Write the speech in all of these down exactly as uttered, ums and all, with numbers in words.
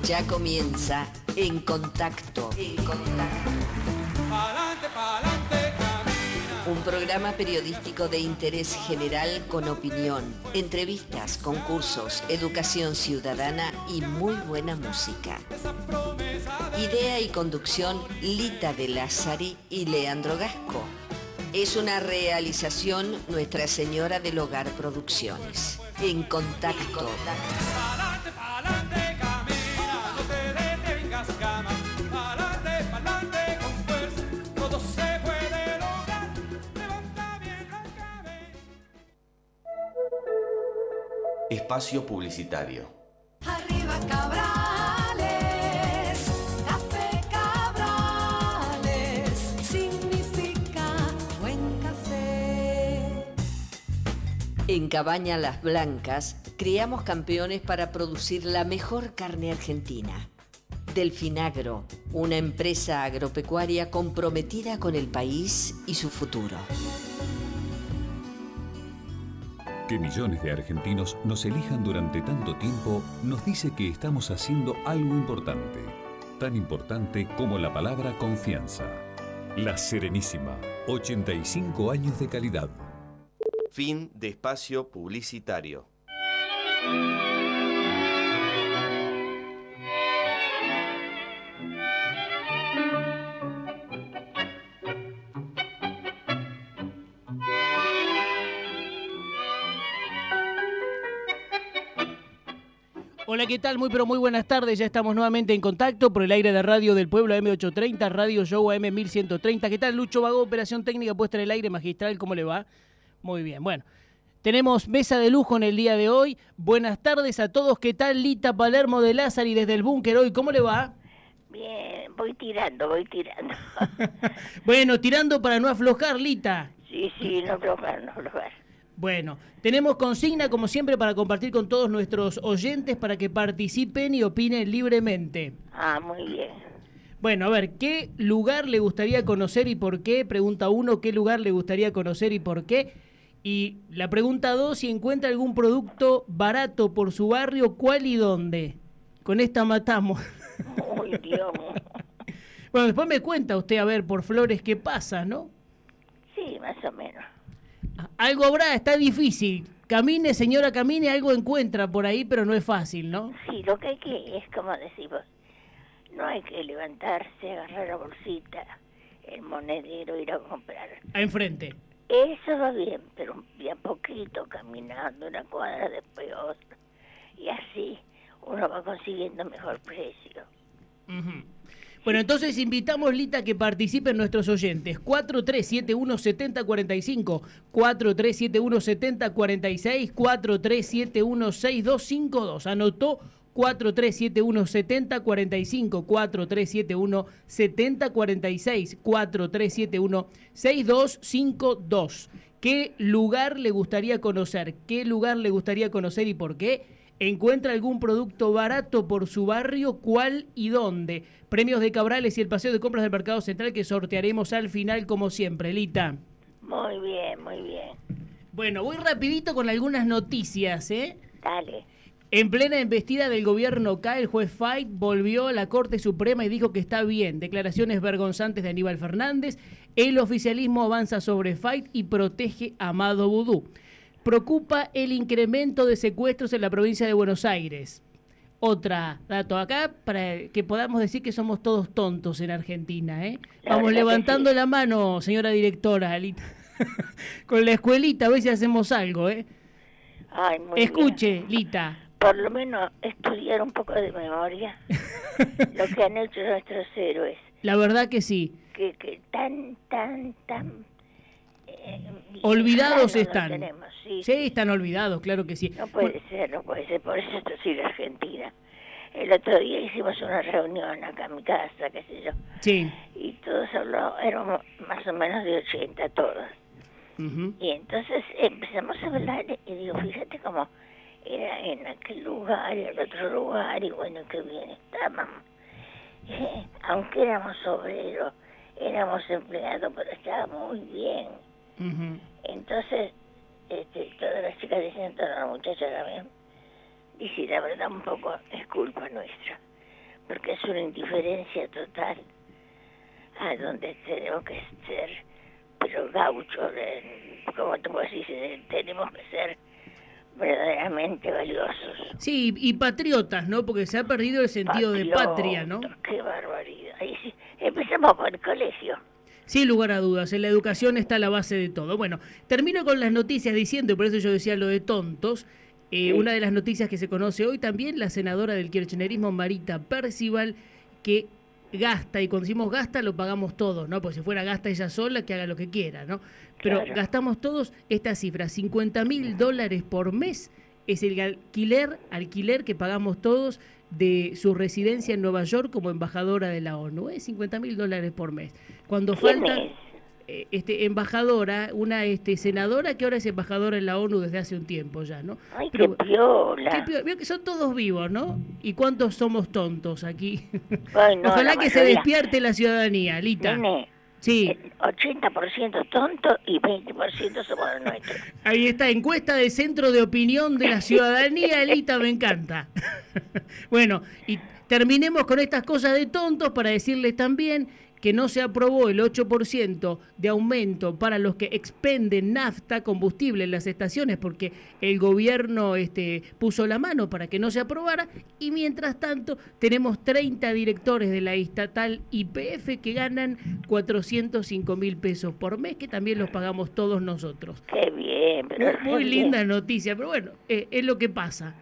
Ya comienza En Contacto. En Contacto. Pa'lante, pa'lante, camina. Un programa periodístico de interés general con opinión, entrevistas, concursos, educación ciudadana y muy buena música. Esa promesa de Idea y conducción Lita de Lázari y Leandro Gasco. Es una realización Nuestra Señora del Hogar Producciones. En Contacto. pa'lante, pa'lante, camina. No te detengas jamás. Pa'lante, pa'lante, con fuerza. Todo se puede lograr. Levanta bien la cabeza. Espacio publicitario. Arriba Cabrales, café Cabrales, significa buen café. En Cabaña Las Blancas, criamos campeones para producir la mejor carne argentina. Delfinagro, una empresa agropecuaria comprometida con el país y su futuro. Que millones de argentinos nos elijan durante tanto tiempo nos dice que estamos haciendo algo importante. Tan importante como la palabra confianza. La Serenísima, ochenta y cinco años de calidad. Fin de espacio publicitario. Hola, ¿qué tal? Muy pero muy buenas tardes. Ya estamos nuevamente en contacto por el aire de Radio del Pueblo A M ochocientos treinta, Radio Show A M mil ciento treinta. ¿Qué tal, Lucho Vago? Operación técnica puesta en el aire, magistral. ¿Cómo le va? Muy bien. Bueno, tenemos mesa de lujo en el día de hoy. Buenas tardes a todos. ¿Qué tal, Lita Palermo de Lázari desde el búnker hoy? ¿Cómo le va? Bien, voy tirando, voy tirando. Bueno, tirando para no aflojar, Lita. Sí, sí, no aflojar, no aflojar. Bueno, tenemos consigna como siempre para compartir con todos nuestros oyentes para que participen y opinen libremente. Ah, muy bien. Bueno, a ver, ¿qué lugar le gustaría conocer y por qué? Pregunta uno, ¿qué lugar le gustaría conocer y por qué? Y la pregunta dos, si encuentra algún producto barato por su barrio, ¿cuál y dónde? Con esta matamos. Uy, Dios. Bueno, después me cuenta usted, a ver, por Flores, qué pasa, ¿no? Sí, más o menos. Algo habrá, está difícil. Camine, señora, camine, algo encuentra por ahí, pero no es fácil, ¿no? Sí, lo que hay que, es como decimos, no hay que levantarse, agarrar la bolsita, el monedero, ir a comprar. A enfrente. Eso va bien, pero de a poquito, caminando una cuadra después otra. Y así uno va consiguiendo mejor precio. Uh-huh. Bueno, entonces invitamos, Lita, que participen nuestros oyentes. cuatro tres siete uno siete cero cuatro cinco, cuatro tres siete uno siete cero cuatro seis, cuatro tres siete uno seis dos cinco dos. Anotó cuatro tres siete uno siete cero cuatro cinco, cuatro tres siete uno siete cero cuatro seis, cuatro tres siete uno seis dos cinco dos. ¿Qué lugar le gustaría conocer? ¿Qué lugar le gustaría conocer y por qué? ¿Encuentra algún producto barato por su barrio? ¿Cuál y dónde? Premios de Cabrales y el paseo de compras del Mercado Central que sortearemos al final como siempre, Lita. Muy bien, muy bien. Bueno, voy rapidito con algunas noticias, ¿eh? Dale. En plena embestida del gobierno K, el juez Fait volvió a la Corte Suprema y dijo que está bien. Declaraciones vergonzantes de Aníbal Fernández. El oficialismo avanza sobre Fait y protege a Amado Vudú. Preocupa el incremento de secuestros en la provincia de Buenos Aires. Otra dato acá para que podamos decir que somos todos tontos en Argentina, ¿eh? La Vamos verdad levantando que sí. la mano, señora directora, Alita. Con la escuelita a ver si hacemos algo, ¿eh? Ay, muy Escuche, bien. Lita. Por lo menos estudiar un poco de memoria lo que han hecho nuestros héroes. La verdad que sí. Que, que tan, tan, tan... Eh, Olvidados lejano lo están. tenemos, sí. Sí, están olvidados, claro que sí. No puede Bueno, ser, no puede ser. Por eso esto sigue Argentina. El otro día hicimos una reunión acá en mi casa, qué sé yo. sí. Y todos habló, éramos más o menos de ochenta todos. Ujú. Y entonces empezamos a hablar y digo, fíjate cómo era en aquel lugar y en otro lugar y bueno, qué bien estábamos. Eh, aunque éramos obreros, éramos empleados, pero estaba muy bien. Uh-huh. Entonces, este, todas las chicas dicen, todas las muchachas también, y sí, la verdad un poco es culpa nuestra. porque es una indiferencia total a donde tenemos que ser, pero gauchos, eh, como tú decís, eh, tenemos que ser verdaderamente valiosos. Sí, y patriotas, ¿no? Porque se ha perdido el sentido de patria, ¿no? Qué barbaridad. Ahí sí, empezamos por el colegio. Sin lugar a dudas, en la educación está la base de todo. Bueno, termino con las noticias diciendo, y por eso yo decía lo de tontos, eh, Sí. una de las noticias que se conoce hoy también, la senadora del kirchnerismo, Marita Percival, que gasta, y cuando decimos gasta lo pagamos todos, ¿no? Pues si fuera gasta ella sola, que haga lo que quiera, ¿no? Pero Claro. gastamos todos esta cifra, cincuenta mil dólares por mes es el alquiler, alquiler que pagamos todos de su residencia en Nueva York como embajadora de la ONU, ¿eh? cincuenta mil dólares por mes. Cuando ¿Quién falta es? eh, este, embajadora, una este, senadora que ahora es embajadora en la ONU desde hace un tiempo ya, ¿no? Ay, Pero- qué piola. Qué pio- veo que son todos vivos, ¿no? ¿Y cuántos somos tontos aquí? Ay, no, Ojalá la que se mayoría. despierte la ciudadanía, Lita. Nene, Sí, el ochenta por ciento tonto y veinte por ciento somos los nuestros. ahí está, encuesta del Centro de Opinión de la Ciudadanía, Lita, me encanta. Bueno, y terminemos con estas cosas de tontos para decirles también que no se aprobó el ocho por ciento de aumento para los que expenden nafta, combustible en las estaciones, porque el gobierno este, puso la mano para que no se aprobara, y mientras tanto tenemos treinta directores de la estatal Y P F que ganan cuatrocientos cinco mil pesos por mes, que también los pagamos todos nosotros. Qué bien, pero Muy, muy qué bien. linda noticia, pero bueno, eh, es lo que pasa.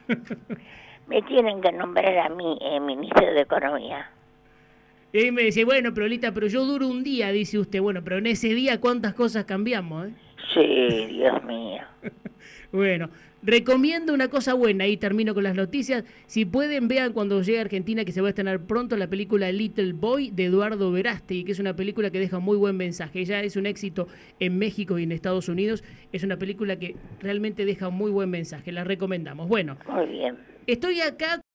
Me tienen que nombrar a mí eh, ministro de Economía. Y ahí me dice, bueno, pero Lita, pero yo duro un día, dice usted. Bueno, pero en ese día, ¿cuántas cosas cambiamos? eh? Sí, Dios mío. Bueno, recomiendo una cosa buena, y termino con las noticias. Si pueden, vean cuando llegue a Argentina, que se va a estrenar pronto, la película Little Boy de Eduardo Verástegui, que es una película que deja un muy buen mensaje. Ella es un éxito en México y en Estados Unidos. Es una película que realmente deja un muy buen mensaje. La recomendamos. Bueno, Muy bien. estoy acá